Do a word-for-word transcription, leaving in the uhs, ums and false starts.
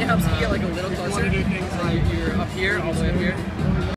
it helps you get like a little closer. Want to do things like You're up here, all the way up here.